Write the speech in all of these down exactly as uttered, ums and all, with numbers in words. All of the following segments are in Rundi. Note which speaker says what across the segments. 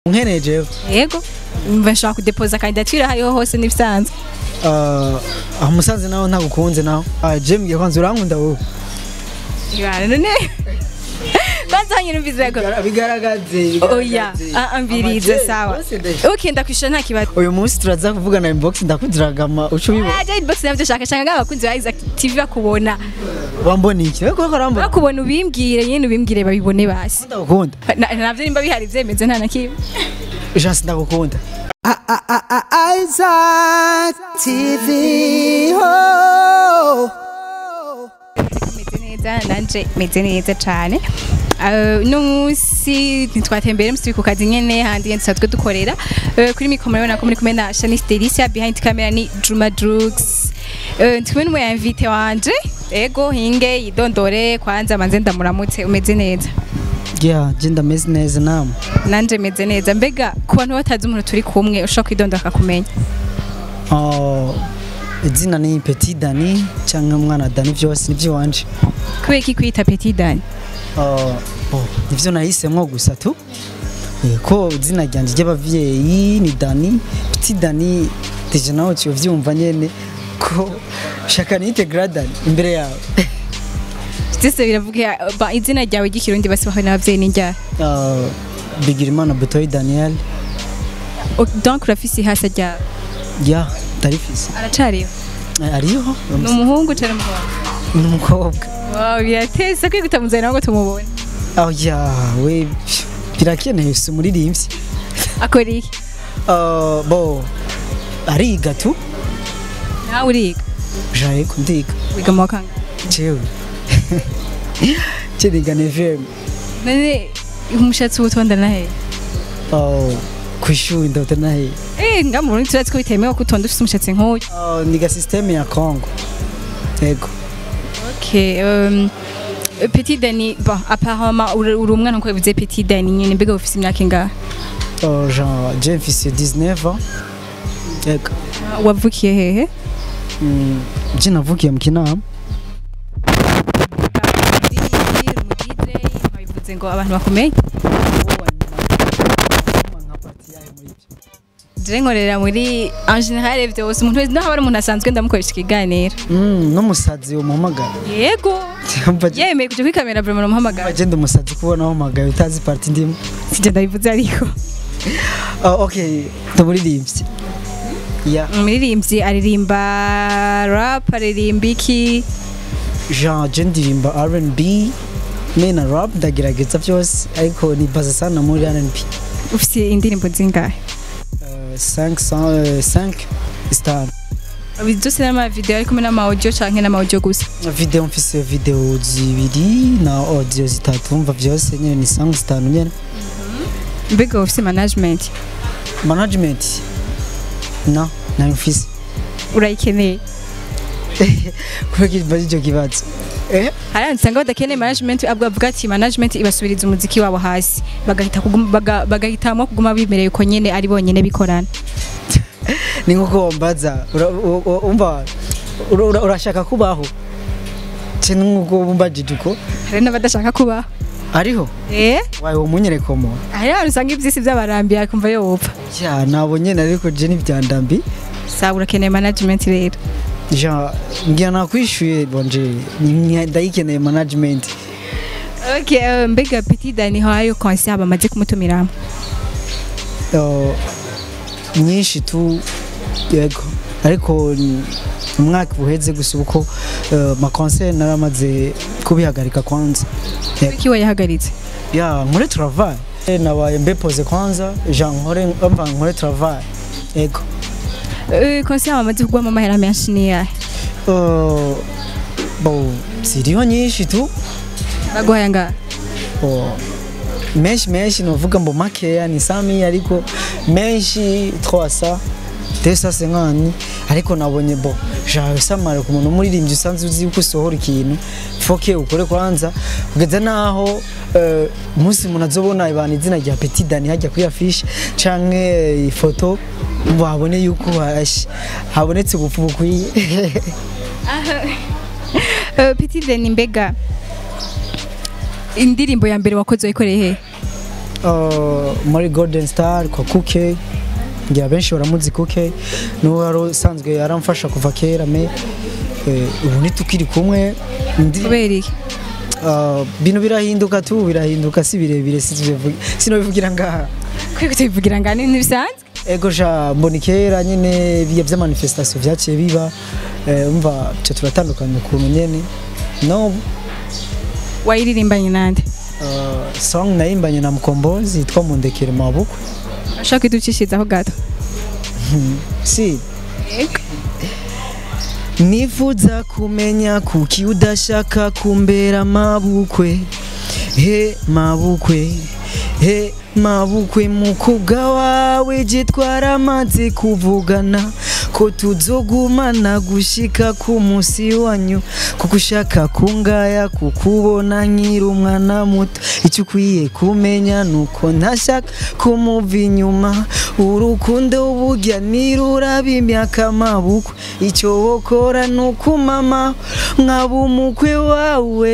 Speaker 1: unkeneje
Speaker 2: yego mva nshaka kudepoza candidature hariho hose n'ibisanzwe
Speaker 1: uh umusanze nawe ntagukunze nawe ah Jem ngiye kwanza urankunda wowe
Speaker 2: yara none kwanza hanyura mvizego
Speaker 1: bigaragaze
Speaker 2: oya ambirize sawa okay ndakwishura nta kibazo
Speaker 1: uyu munsi turaza kuvugana inbox ndakuziragama ucu bibo
Speaker 2: aje inbox navyo shaka shaka ngabakunzi ba Isaac T V bakubona
Speaker 1: wambona iki we ko karamba
Speaker 2: bakubona ubimbwire nyene ubimbwire babibone basi
Speaker 1: ndagukunda
Speaker 2: navyo nimba bihari vyemeze nta nakimwe
Speaker 1: Jean ndagukunda
Speaker 3: Isaac T V ho
Speaker 2: nanje meze neza cyane no musi ntitwatembere musi ku kazi nyene handi nsanzwe dukorera kuri mikoro murabona ko muri kumwe na Shanice Delicia, behind camera ni Juma Drugs ntwe n'umu invite wanje ego hinge idondore kwanza manze ndamuramutse umeze neza
Speaker 1: yeah jenda meze neza namwe
Speaker 2: nanje meze neza mbega ku bantu batazi umuntu turi kumwe ushaka kwidondora akakumenya
Speaker 1: oh izina ni Petit Dani cyangwa mwana Dani byose nivyo wanje
Speaker 2: kubera iki kwita Petit Dani
Speaker 1: oh oh nivyo nahisemwo gusa tu ko izina ryanje ry'abavyeyi ni Dani Petit Dani deje naho cyo vyumva nyene ko shaka nite gradan imbere yawe
Speaker 2: Stese biravuga ba izina ryawe ry'ikirundi basi baho n'abavyeyi ninjya
Speaker 1: uh Bigirimana Butoyi Daniel
Speaker 2: donc rafisi hasa rya
Speaker 1: ya tarifisi
Speaker 2: aracariyo
Speaker 1: ariho
Speaker 2: n'umuhungu cyane umukobwa
Speaker 1: n'umukobwa
Speaker 2: wow birateza kwigutamuza nawe ngo tumubone
Speaker 1: oh ya we birakeneye se umuririmbyi
Speaker 2: akora iki
Speaker 1: uh bo ariga tu
Speaker 2: nawe uriga
Speaker 1: jaye kundiga
Speaker 2: wiga mu kanga
Speaker 1: jewe Chediga nevem
Speaker 2: none umushatsi utonda nahe
Speaker 1: oh kwishuri ndota nahe
Speaker 2: eh ngamuri turatse ko bitemewe ko utonda ufite umushatsi nk'uyu
Speaker 1: oh niga system ya Congo yego
Speaker 2: okay um Petit Dani bon apparemment uri umwana nko bivuze Petit Dani nyine mbega ufite imyaka ingahe
Speaker 1: oh Jean Jean fils dix-neuf ans yego
Speaker 2: wavukiye hehe
Speaker 1: mm je navukiye mu Kinama
Speaker 2: ngo abantu bakomeye Drenkorera muri en général byose umuntu wese naho ari umuntu asanzwe ndamukoresha ikiganiro
Speaker 1: mm no musazi wo muhamagara
Speaker 2: yego yemeye kuje kuri kamera vraiment muhamagara
Speaker 1: agenda umusazi kubona aho mpagaye utazi party ndimo
Speaker 2: sije ndabivuze ariko
Speaker 1: oh okay ndamuririmbye ya
Speaker 2: umuririmbyi aririmba rap aririmba iki
Speaker 1: Jean je ndirimba R and B mena rap ndagerageza byose ariko ni baza sana muri R and B
Speaker 2: ufite indirimbo zingahe
Speaker 1: cinq cents cinq star
Speaker 2: bizose n'ama video ariko n'ama audio canke n'ama audio gusa
Speaker 1: video mfise video zibiri na audio zitatu umva byose nyene ni cinq star nyene
Speaker 2: mbega ufite management
Speaker 1: management no na mfise
Speaker 2: urayikeneye
Speaker 1: kweki baje kibazo eh
Speaker 2: hari nsanga badakeneye management abwo avuga ati management ibasubiriza umuziki wabo hasi bagahita bagahitamo kuguma bimereye ko nyene ari bonyene bikorana
Speaker 1: ni nkuko mbaza umva urashaka kubaho cye nkuko bumbajije uko
Speaker 2: hari n'abadashaka kubaho
Speaker 1: ariho
Speaker 2: eh
Speaker 1: wawe umunyereko mo
Speaker 2: hari usanga ivyisi by'abarambi akumva yo wopfa
Speaker 1: ya nabonye ariko je n'ivyandambi
Speaker 2: sawa urakeneye management rero
Speaker 1: ja ngiye nakwishuye bonje ndayikeneye management
Speaker 2: okay mbega Petit Dani hayo concert bamaze kumutumiramo
Speaker 1: uh, nyinshi tu yego ariko umwaka buheze gusa uko uh, ma concert naramaze kubihagarika kwanza
Speaker 2: iki wayahagaritse
Speaker 1: ya nkore travail nabaye mbepose kwanza Jean nkore mva nkore travail yego
Speaker 2: eh concert bamaze kugwa mu mahera menshi ni yahe
Speaker 1: uh, bo siriho nyinshi tu
Speaker 2: bagoya nga
Speaker 1: oh menshi menshi novuga mbo makeya ni sami ariko menshi trois cents deux cent cinquante ariko nabonye bo jawe samara ku muntu muririmbye usanzwe uzi uko sohora ikintu foke ukore kwanza kugeza naho umunsi umuntu azobona ibana izina rya Petit Dani hajya kuri affiche canke ifoto babone yuko habonetse ubupfu bukwiye
Speaker 2: Petit Dani mbega indirimbo ya mbere wakoze wikoreye he
Speaker 1: uh, muri Golden Star kwa Kuke ngira benshi baramuzi Kuke no wari sanzwe yaramfasha kuva kera me ubu nitukiri kumwe
Speaker 2: kubera iki
Speaker 1: uh, bino birahinduka tu birahinduka si birebire sinobivugira ngaha
Speaker 2: kwiko tubivugira ngani nibisanzwe
Speaker 1: ego ja mbonikera nyene biya bya manifestation vyaciye biba umva cyo turatandukanye ukuntu nyene no
Speaker 2: wayiririmbanye nande
Speaker 1: uh, song nayimbanye na Mukombozi yitwa Mundekere Mabukwe
Speaker 2: ashaka iducishizaho gato
Speaker 1: si nifuza kumenya kuki udashaka kumbera mabukwe he mabukwe he mabukwe mukobwa wawe je twaramaze kuvugana ko tuzogumana gushika ku musi wanyu kukushaka kungaya kukubona nkiri umwana muto icyo ukwiye kumenya nuko ntashaka kumuva inyuma urukundo burya niruraba imyaka mabukwe icyo wokora nuko mama nkaba umukwe wawe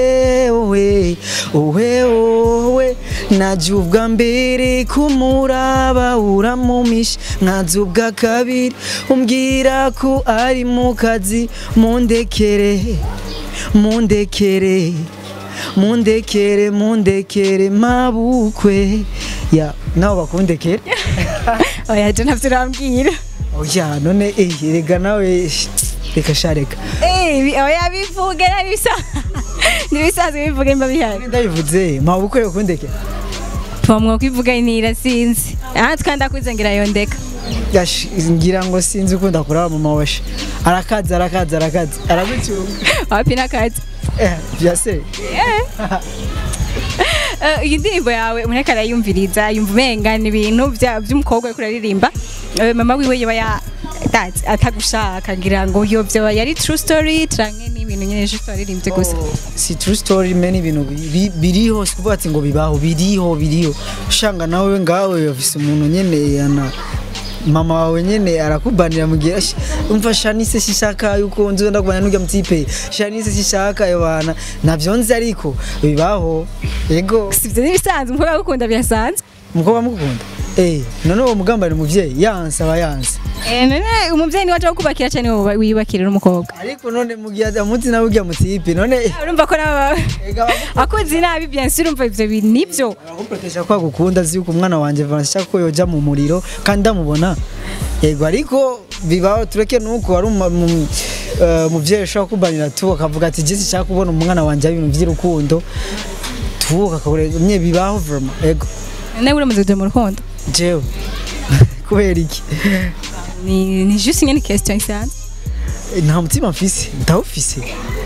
Speaker 1: owe owe owe najubwa mbere kumuraba uramumisha nkazubwa kabiri umbwira ko ari mu kazi mundekere mundekere mundekere mundekere mabukwe ya nawe bakundekere
Speaker 2: oya je ntavyo urambwira
Speaker 1: oya none eh rega nawe reka shareka
Speaker 2: eh oya bivuge nabisa nibisanzwe bivuge mba bihari
Speaker 1: ndabivuze mabukwe bakundekere
Speaker 2: Pamwe kwivuga nira sinzi aha twanda kwizengira yondeka
Speaker 1: yash ngira ngo sinzi uko ndakora mama washe arakaza arakaza arakaza aragucyunga
Speaker 2: wapi nakaza
Speaker 1: eh byase
Speaker 2: eh iyi ndirimbo yawe umuneka arayumviriza yumva umenga ni ibintu by'umukobwa ariko aririmba mama wiwe yaba ya atagushaka ngira ngo yo byo yari true story tranke ni ibintu nyine je twaririmbye gusa
Speaker 1: si true story meni ibintu biriho kuvuga ati ngo bibaho biriho biriho shanga nawe ngawe yafise umuntu nyene yana mama wawe nyene arakubanira mugihe umva Shanise sishaka yuko nzo ndakubana n'ujya mutipe Shanise sishaka yobana navyo nzi ariko bibaho yego
Speaker 2: sivyo nibisanzwe umukobwa gukunda byasanzwe
Speaker 1: umukobwa mukunda eh none uwo mugambari muvyeyi yansa bayansa
Speaker 2: eh none umuvyeyi ni waje kubakira cyane wiyubakira n'umukobwa
Speaker 1: ariko none mugihe amuti nawe ujya mutipe none
Speaker 2: urumva ko nawe akoze nabi bien sûr umva ivyo bintu nivyo
Speaker 1: arakuprotesha kwa gukunda zi yuko umwana wanje vanshaka ko yoja mu muriro kandi ndamubona yego ariko bibaho tureke nuko ari umuvyeyi ushaka kubanira tu akavuga ati je sishaka kubona umwana wanje ibintu by'urukundo tuvuka kure nye bibaho vraiment yego
Speaker 2: nawe uramaze kuja mu rukundo
Speaker 1: jewe kubera iki
Speaker 2: ni ni juste une question isanzwe
Speaker 1: nta mutima mfise ndawufise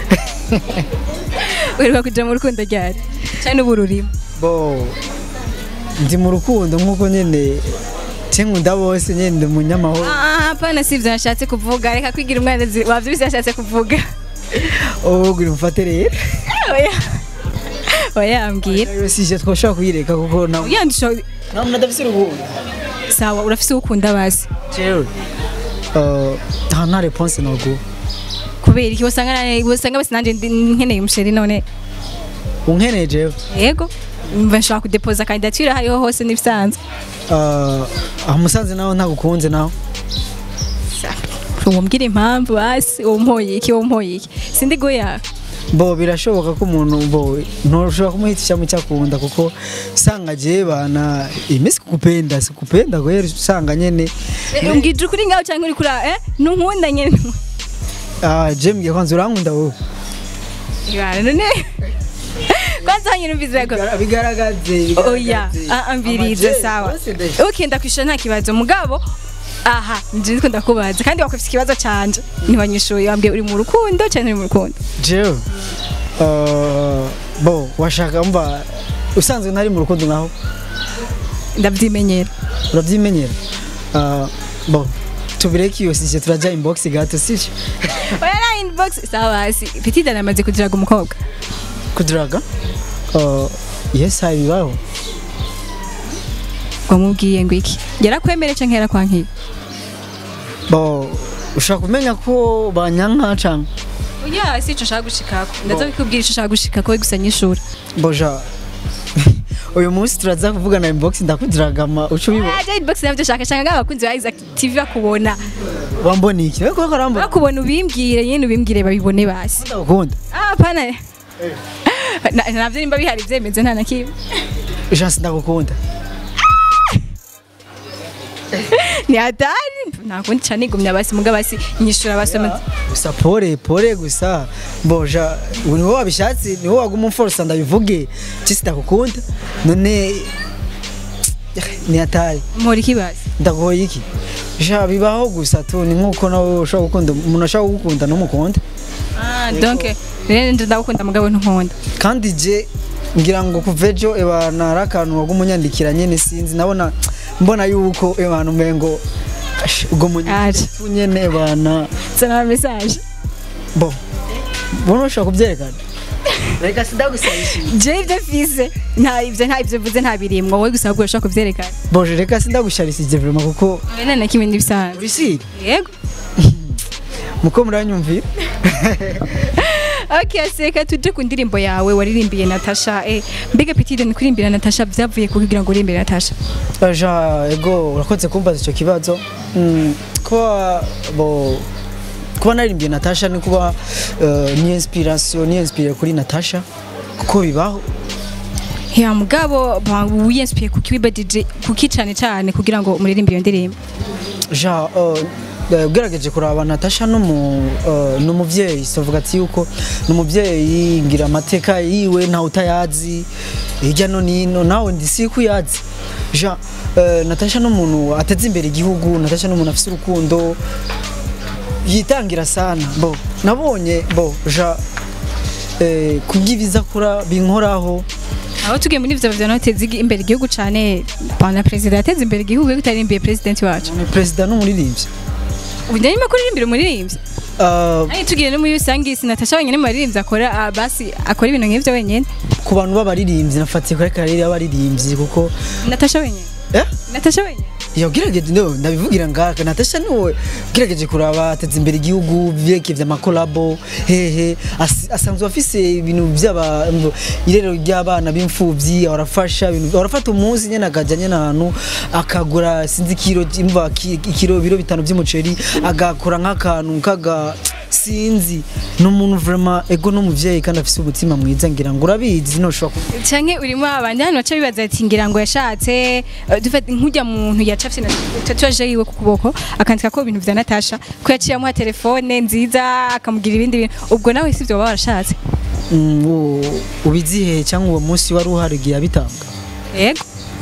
Speaker 2: uriho kuja mu rukundo ryari cyane ubururimo
Speaker 1: bo ndi mu rukundo nkuko nyene cyengunda bose nyene mu nyamahoro
Speaker 2: ah pana sivyo nashatse kuvuga reka kwigira umwana wavyo bishatse kuvuga
Speaker 1: oh guri mfate rero
Speaker 2: oya oya ambwira
Speaker 1: yo sije twoshaka kuyireka kuko na
Speaker 2: yandisho
Speaker 1: namwe ndafise urukundo
Speaker 2: sawa urafise ukunda basi
Speaker 1: jewe uh nta response nogo
Speaker 2: kubera iki wasanga wasanga basi nanje nkeneye umusheri none
Speaker 1: unkeneye jewe
Speaker 2: yego mva nshaka kudepoza candidature hariho hose nibisanzwe
Speaker 1: uh amusanze naho ntagukunze naho
Speaker 2: umbwira impamvu basi umpoye iki umpoye iki sindi goya
Speaker 1: bo birashoboka ko umuntu bo ntushobora kumuhitisha mu cyakunda kuko sanga je bana imisi kukupenda sikupenda ko yero sanga nyene
Speaker 2: umbwije kuri ngaho cyangwa uri kura eh nunkunda nyene
Speaker 1: ah je mbye kwanza urankunda wowe
Speaker 2: yara none kwanza nyine mbize ko
Speaker 1: bigaragaze
Speaker 2: oya ambirize sawa okay ndakwisha nta kibazo mugabo aha nje ndiko ndakubaza kandi wakwifise ikibazo canje ntibanyishoye wambye uri mu rukundo cyane uri mu rukundo
Speaker 1: jewe uh bo washaka mba usanzwe ntari mu rukundo naho
Speaker 2: ndavyimenyera
Speaker 1: uravyimenyera uh bo tubireki yose je turaja inbox gato sije
Speaker 2: oya na inbox sawa si petit dana maze kudiraga umukobwa
Speaker 1: kudiraga uh yes habibaho
Speaker 2: kwamubwiye ngo iki yarakwemere canke yarakwankiye
Speaker 1: bo ushaka kumenya ko banyanka canke
Speaker 2: oya si cyo shaka gushikako ndaza bikubwira cyo shaka gushikako gusa nyishura
Speaker 1: boja uyu munsi turaza kuvugana inbox ndakudiragama uco bibo
Speaker 2: aje inbox navyo shaka shaka ngabakunzi ba Isaac T V bakubona
Speaker 1: wambona iki we ko karamba
Speaker 2: bakubona ubimbwire nyene ubimbwire babibone basi
Speaker 1: ndakunda
Speaker 2: ah pana navyo nimba bihari vyemeze nta nakimwe
Speaker 1: Jean ndagukunda
Speaker 2: ni hatari nakundi cyane igumya basi muga basi nyishura basoma
Speaker 1: gusa pore pore gusa mboja niho wabishatse niho waguma umforsa ndabivuge cisi ndagukunda none ni hatari
Speaker 2: muri kibazi
Speaker 1: ndagoye iki ja bibaho gusa tu ni nkuko nawe ushaka gukunda umuntu ashaka gukunda n'umukunda
Speaker 2: ah donc rero ndagukunda mugabo ntunkunda
Speaker 1: kandi je ngira ngo kuvejo eba narakantu wagumunyandikira nyene sinzi nabona mbona yuko abantu mengo ubwo munyene bana
Speaker 2: sana message
Speaker 1: bo bono ushaka kubyerekana reka sindagusayishije
Speaker 2: je ivyo fise nta ivyo nta ivyo vuze nta birimwo wowe gusa ushaka kubyerekana
Speaker 1: boje reka sindagusharisije vraiment kuko
Speaker 2: nene na kimwe ndibisanzwe
Speaker 1: bisiri
Speaker 2: yego
Speaker 1: muko muranyumvira
Speaker 2: Okay, seka tuje ku ndirimbo yawe waririmbiye Natasha eh mbega petite ni kurimbira Natasha byavuye kugira ngo urimbire Natasha
Speaker 1: aja ego urakoze kumbaza ico kibazo mm, kwa bo kuba narimbiye Natasha ni kuba uh, ni inspiration ni inspire kuri Natasha kuko bibaho
Speaker 2: ya mugabo wiyinspire kuki wibadije kuki cyane cyane kugira ngo muririmbe iyo ndirimbo
Speaker 1: ja uh, ugerageje kuraba Natasha no mu no muvyeyi sovuga ati yuko no muvyeyi ngira amateka yiwe nta utayazi hirya no nino nawe ndisi kuyazi ja Natasha no muntu ateze imbere igihugu Natasha no muntu afise urukundo yitangira sana bo nabonye bo ja eh kugiviza kura binkoraho
Speaker 2: aho tugiye muri ivyo byo nateze imbere igihugu cyane bana president ateze imbere igihugu gutarimbiye president wacu
Speaker 1: ni president n'umuririmbyi
Speaker 2: Undi nima kuririmbira umuririmbyi. Uh, Ai tugiye no muyisangi Natasha wenyene maririmbyi akora basi akora ibintu nk'ivyo wenyene.
Speaker 1: Ku bantu b'abaririmbyi nafatiye kuri karere y'abaririmbyi kuko
Speaker 2: Natasha wenyene.
Speaker 1: Eh?
Speaker 2: Natasha wenyene.
Speaker 1: Yo girageje no ndabivugira ngaka Natasha niwe girageje kuraba ateze imbere igihugu vyeke vya makolabo hehe asanzwe afise ibintu by'aba irero ry'abana b'imfuvyi arafasha ibintu arafata umunsi nyene akajanye n'ahantu akagura sinzi kilo imva ikiro biro bitanu by'umuceri agakora nk'akantu kaga sinzi n'umuntu vraiment ego no muvyeyi kandi afise ubutima mwiza ngira ngo urabizi no shobora
Speaker 2: canke urimo abandi hano baca bibaza ati ngira ngo yashatse dufate nk'ujya muntu yacafye na tatuaje yiwe ku kuboko akandika ko ibintu vya Natasha ko yaciye amuha telefone nziza akamugira ibindi bintu ubwo nawe sivyo baba barashatse
Speaker 1: mm, ubizihe cyangwa uwo munsi wari uharigiye abitanga
Speaker 2: yego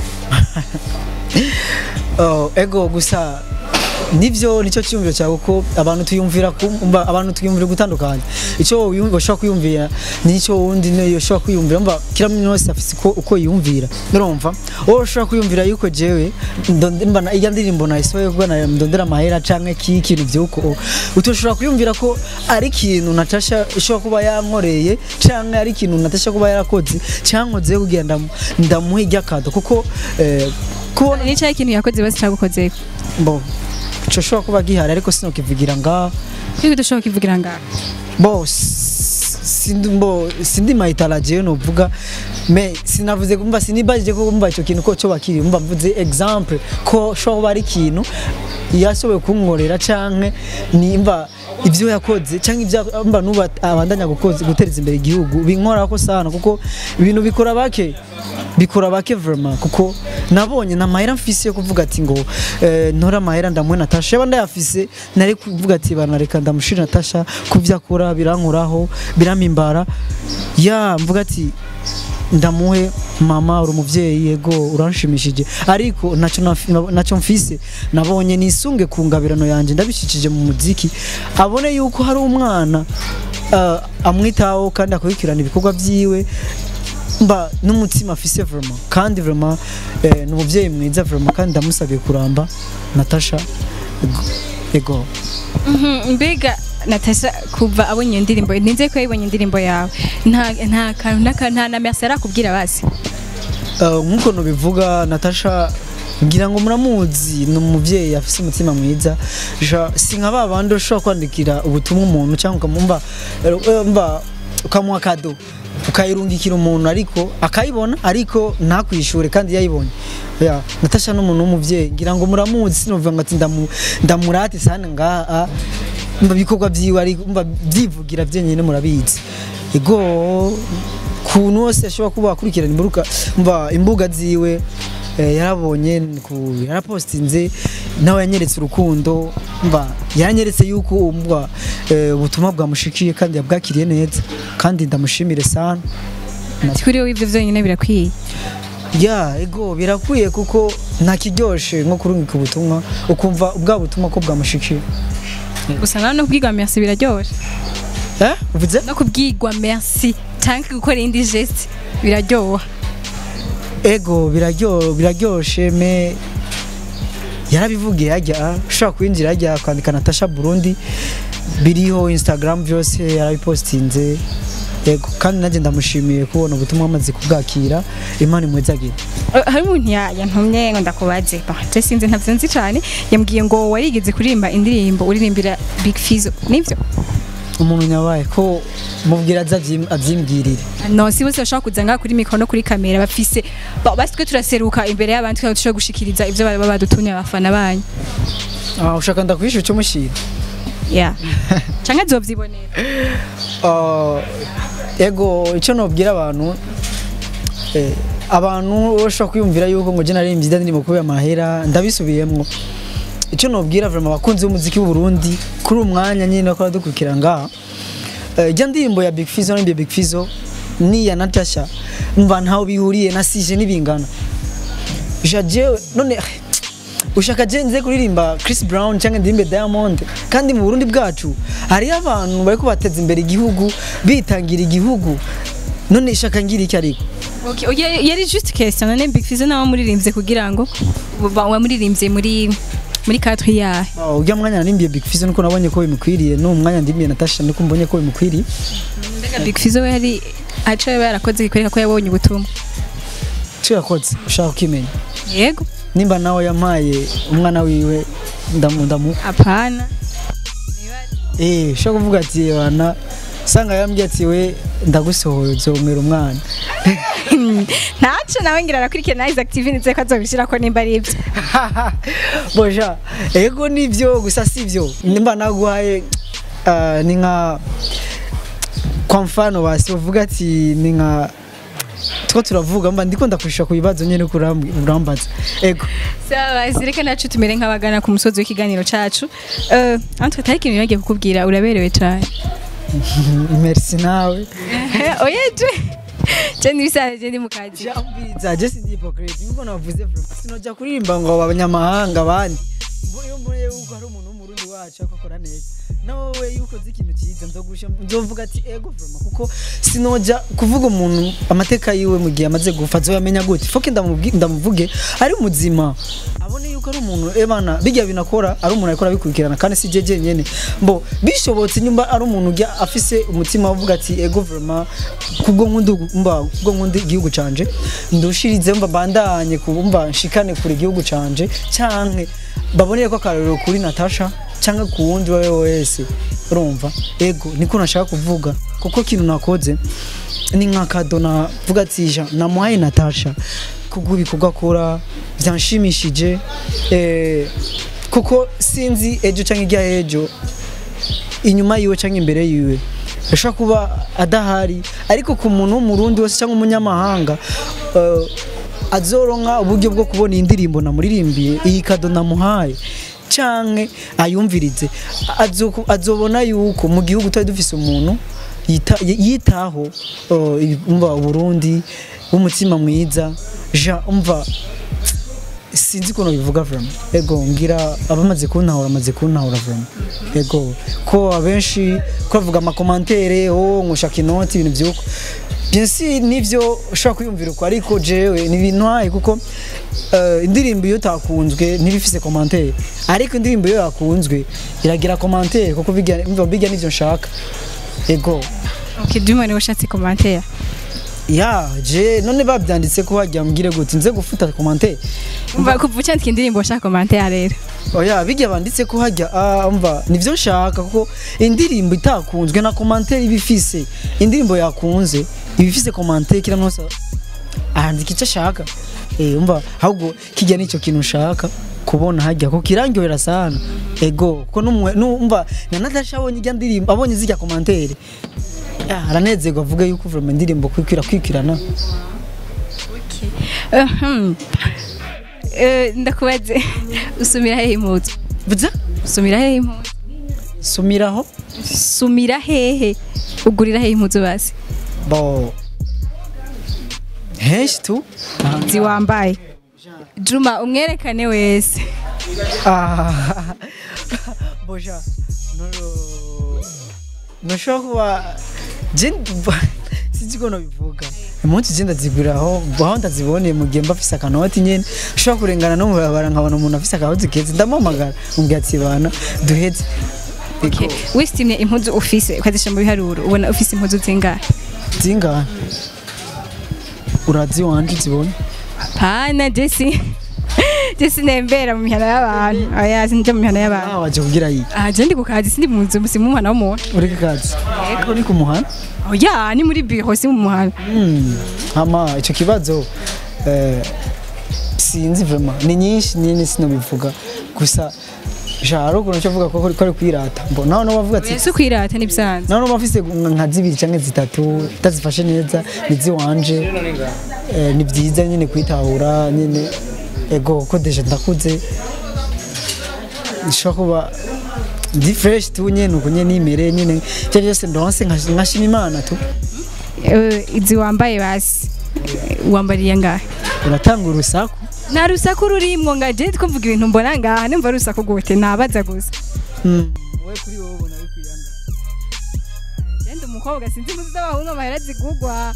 Speaker 1: oh ego gusa nivyo nico cyumviro cyawe ko abantu tuyumvira kumba abantu tuyumvira gutandukanye ico uyumva ushaka kuyumvira nico wundi niyo ushaka kuyumvira mba kira mwe wese afise ko uko yumvira urumva wowe ushaka kuyumvira yuko jewe ndonde mba iya ndirimbo na isoye kuko na ndondera amahera canke ki kintu byuko utoshobora kuyumvira ko ari kintu Natasha ushaka kuba yankoreye canke ari kintu Natasha kuba yarakoze cankoze kugenda ndamuhijya kado kuko eh
Speaker 2: kubona ni cyaye kintu yakoze basi cyagukoze
Speaker 1: bo Choshwa kuba gihari ariko sino kivugira nga
Speaker 2: Kiko dushoka kivugira nga
Speaker 1: Bo sindi mbo sindi maitalaje no vuga me sinavuze kumva sinibaje ko kumva ico kintu ko cyo bakiri umva mvuze example ko sho bari kintu yashoboye kunkorera canke nimba ivyo yakoze canke ivyo mba nuba abandanya gukoze gutereza imbere igihugu binkora ko sana kuko ibintu bikora bake bikora bake vraiment kuko nabonye na mahera mfise yo kuvuga ati ngo eh, ntora mahera ndamwe Natasha banda yafise nari kuvuga ati bana reka ndamushira Natasha kuvyakora birankoraho biramimbara ya mvuga ati ndamuhe mama uri umuvyeyi yego uranshimishije ariko naco naco mfise nabonye nisunge kungabirano yanje ndabishikije mu muziki abone yuko hari umwana uh, amwitaho kandi akurikirana ibikorwa vyiwe mba n'umutima afise vraiment kandi vraiment eh, n'umuvyeyi mwiza vraiment kandi ndamusabiye kuramba Natasha ego
Speaker 2: mhm mbega Natasha kuva abonye indirimbo ninze ko yibonye indirimbo yawe nta nta kantu nta na merci arakubwira basi
Speaker 1: uh, nkuko no bivuga Natasha ngira ngo muramuzi n'umuvyeyi afise umutima mwiza sinka babandi ushobora kwandikira ubutumwa umuntu cyangwa ukamumva mba ukamuha kado ukayirungikira umuntu ariko akayibona ariko ntakwishure kandi yayibonye ya Natasha n'umuntu w'umuvyeyi ngira ngo muramuzi sinovuga ngo ati ndamurate sana ngaha mba bikorwa vyiwe ari mba vyivugira vyenyene murabizi ego kuntu wose ashobora kuba akurikirana imbuga mba imbuga ziwe yarabonye yarapostinze nawe yanyeretse urukundo mba yanyeretse yuko mba ubutumwa bwamushikiye kandi yabwakiriye neza kandi ndamushimire sana
Speaker 2: kuri wowe ivyo vyonyene birakwiye
Speaker 1: ya ego birakwiye kuko ntakiryoshe nko kurungika ubutumwa ukumva ubwa butumwa ko bwamushikiye
Speaker 2: gusa no kubwirwa merci biraryoshe
Speaker 1: eh uvuze
Speaker 2: no kubwirwa merci tanki gukora indi geste biraryoha
Speaker 1: ego biraryo biraryoshe me yarabivugiye ajya ushaka kwinjira ajya kwandika Natasha Burundi biriho Instagram byose yarabipostinze ego kandi naje ndamushimiye kubona ubutumwa amaze kubwakira Imana imwezagira
Speaker 2: hari umuntu yantumye ngo ndakubaze je sinzi ntavyo nzi cyane yambwiye ngo warigeze kuririmba indirimbo uririmbira Big Fizzo nivyo
Speaker 1: umuntu nyabaye ko mubwira avyimbwirire
Speaker 2: no si bose bashaka kuza ngaha kuri mikro no kuri kamera bafise basitwe turaseruka imbere y'abantu kandi tushaka gushikiriza ivyo baba badutumye abafana banyu
Speaker 1: ah ushaka ndakwisha cyo mushira
Speaker 2: yeah canke zovyibonera
Speaker 1: ah ego ico nobwira abantu eh abantu bashaka kwiyumvira yuko ngo je naririmbye ndandimo kubera amahera ndabisubiyemwo ico nobwira vraiment abakunzi b'umuziki w'u Burundi kuri umwanya nyine ko dukurikira ngaha ijya ndirimbo ya Big Fizzo n'imbe Big Fizzo ni ya Natasha mva ntaho bihuriye nasije nibingana jaje none ushaka je nze kuririmba Chris Brown cyangwa ndimbe Diamond kandi mu Burundi bwacu hari abantu bari kubateza imbere igihugu bitangira igihugu none ishaka ngira iki ariko
Speaker 2: okay yari just question none Big Fizzo nawe muririmbye kugira ngo wamuririmbye muri muri quatre yahe
Speaker 1: oh ujya mwanya nimbiye Big Fizzo nuko nabonye ko bimukwiriye no mwanya ndimbiye Natasha nuko mbonye ko bimukwiriye
Speaker 2: mbega Big Fizzo yari aca yarakoze ikoreka ko yabonye ubutumwa
Speaker 1: cyo yakoze ushaka kimenya
Speaker 2: yego
Speaker 1: nimba nawe yampaye umwana wiwe ndamundamu
Speaker 2: apana
Speaker 1: eh shaka kuvuga ati bana sanga yambye ati we ndagusohoye uzomera umwana
Speaker 2: ntaco nawe ngira arakurikira nice activity ko azobishira ko nimba ari ibyo
Speaker 1: boja ego nivyo gusa sivyo nimba naguhaye uh, ni nka kwa mfano basi uvuga ati ni nka two turavuga mba ndiko ndakwisha ku bibazo nyene kurambaza ego
Speaker 2: sawa zireka nacu tumere nk'abagana ku musozi w'ikiganiro cacu eh antwe tariki ni yagiye kukubwira uraberewe cyane
Speaker 1: merci nawe
Speaker 2: oyeje cyane bisaje je ndi mukazi
Speaker 1: jambiza je sindi hypocrite niko navuze vraiment sinoja kuririmba ngo abanyamahanga bandi mboyo mboye uko ari umuntu w'umurundi wacu akakora neza nawe yuko zikintu cyiza nzogusha nzovuga ati ego vraiment kuko sinoja kuvuga umuntu amateka yiwe mu gihe amaze gufa zoyamenya gute foke ndamuvuge ari muzima abone yuko ari umuntu ebana bijya binakora ari umuntu akora bikurikirana kandi si jeje nyene mbo bishobotse nyumba ari umuntu ujya afise umutima uvuga ati ego vraiment kubwo nkundu mba kubwo nkundi igihugu canje ndushirize mba bandanye kubumba nshikane kuri igihugu canje canke baboneye ko akarero kuri Natasha cyangwa ku wundi wawe wese urumva ego niko nashaka kuvuga kuko kintu nakoze ni nka kado na vuga ati namuhaye Natasha kugubi kugakora byanshimishije eh kuko sinzi ejo cyangwa ijya ejo inyuma yiwe cyangwa imbere yiwe ashaka kuba adahari ariko ku muntu w'umurundi wose cyangwa umunyamahanga uh, azoronka uburyo bwo kubona indirimbo namuririmbiye iyi kado namuhaye canke ayumvirize azobona yuko mu gihugu twari dufise umuntu yitaho umva Burundi umutima mwiza ja umva sinzi ko no bivuga vraiment ego ngira abamaze kuntahura amaze kuntahura vraiment ego ko abenshi ko bavuga ama commentaire oh ngushaka inoti ibintu byuko bien si nivyo ushaka kwiyumvira uko ariko jewe ni ibintu haye kuko uh, indirimbo yo takunzwe ntibifise commentaire ariko indirimbo yo yakunzwe iragira commentaire kuko biga mva biga nivyo nshaka ego
Speaker 2: okay dumane washatse commentaire
Speaker 1: ya je none babyanditse ko hajya mbwire gute nze gufuta commentaire
Speaker 2: umva kuva ucandika indirimbo ushaka commentaire rero
Speaker 1: oya bijya banditse ko hajya ah umva nivyo nshaka kuko indirimbo itakunzwe na commentaire ibifise indirimbo yakunze ibifise commentaire kira mwose ahandika icyo ashaka eh umva ahubwo kijya nico kintu ushaka kubona hajya ko kirangyohera sana ego ko numva na Natasha abonye ijya ndirimbo abonye zijya commentaire aranezerwa avuga yuko vraiment indirimbo kwikwira kwikirana
Speaker 2: okay ehm eh ndakubaze usumira hehe impuzu
Speaker 1: buza
Speaker 2: usumira hehe impuzu
Speaker 1: sumiraho
Speaker 2: sumira hehe ugurira hehe impuzu basi
Speaker 1: bo hesh tu
Speaker 2: ziwambaye Juma umwerekane wese
Speaker 1: ah boja no no shokuba jenda sijiko no bivuga umunsi jenda ziguraho baho ndaziboneye mu gihe mbafise akanoti nyene ushobora kurengana no murabara nkabona umuntu afise akahozi keze ndamamagara umbwiye ati bana duheze
Speaker 2: okay wistimye impuzu ufise ukazisha mu biharuro ubona ufise impuzu zingahe
Speaker 1: zingahe urazi wanje zibone
Speaker 2: pana Jesse Jesse nembera mu mihana y'abantu aya sinje mu mihana y'abantu
Speaker 1: ah waje kugira yi
Speaker 2: ah je ndi ku kazi sindi mu nzu musi mu mwana w'umuntu
Speaker 1: uri ku kazi yego ni ku muhana
Speaker 2: oya ni muri biro si mu muhana
Speaker 1: mm ama ico kibazo eh sinzi vraiment ni nyinshi nini sinobivuga gusa jaro kuno cyo vuga ko ko ari kwirata mbona no bavuga ati
Speaker 2: Yesu kwirata ni byanze
Speaker 1: none bafise nka zibiri canke zitatu tazifashe neza nizi wanje eh ni byiza nyine kwitahura nyine ego ko deje ndakuze nshaka kuba ndi fresh tu nyene uko nyene nimere nyene cyo cyose ndonse nkashima Imana tu
Speaker 2: eh izi wambaye basi wambariye ngahe
Speaker 1: uratanga urusaku
Speaker 2: nta rusaku rurimwo ngaje twumvuga ibintu mbona ngaha nimva rusaku gute nabaza gusa
Speaker 1: mm we kuri wowe ubona bikuyanga
Speaker 2: genda umukobwa sinzi muzi z'abahungu amahera zigugwa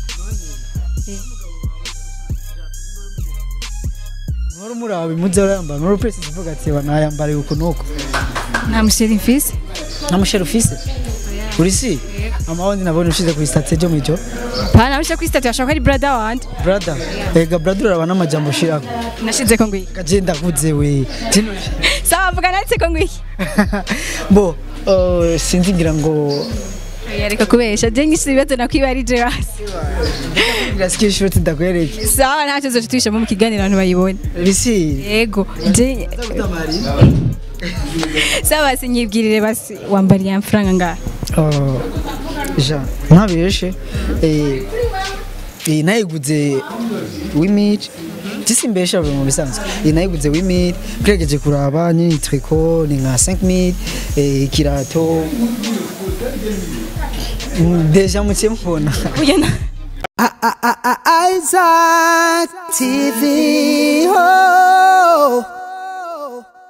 Speaker 1: Noro murabe muzera yamba noro press zivuga ati bana yambare uko nuko
Speaker 2: nta musheri mfise
Speaker 1: nta musheri ufise uri si amawandi nabone ushize ku state jo mijo
Speaker 2: pana usha ku state ashaka ari brother wand
Speaker 1: brother ega brother urabana amajambo shirako
Speaker 2: nashize ko ngwi
Speaker 1: kagenda kuze we
Speaker 2: sawa vuga natse ko ngwi
Speaker 1: bo sinzi ngira ngo
Speaker 2: yareka kubesha je nyisi bibazo nakwibarije basi
Speaker 1: Gaskiye shoti ndakwereke
Speaker 2: sawa ntacyo zo tutisha mu kiganiro abantu bayibone
Speaker 1: bisi
Speaker 2: yego je sawa sinyibwirire basi wambariye amafaranga ngaha
Speaker 1: oh ja ntabeshe eh eh nayiguze wimit tisimbesha mu bisanzwe eh nayiguze wimit kwegeje kuraba ni tricot ni nka cinq mille eh kirato deja mu cyempona
Speaker 2: uyana
Speaker 3: Isaac T V. Oh.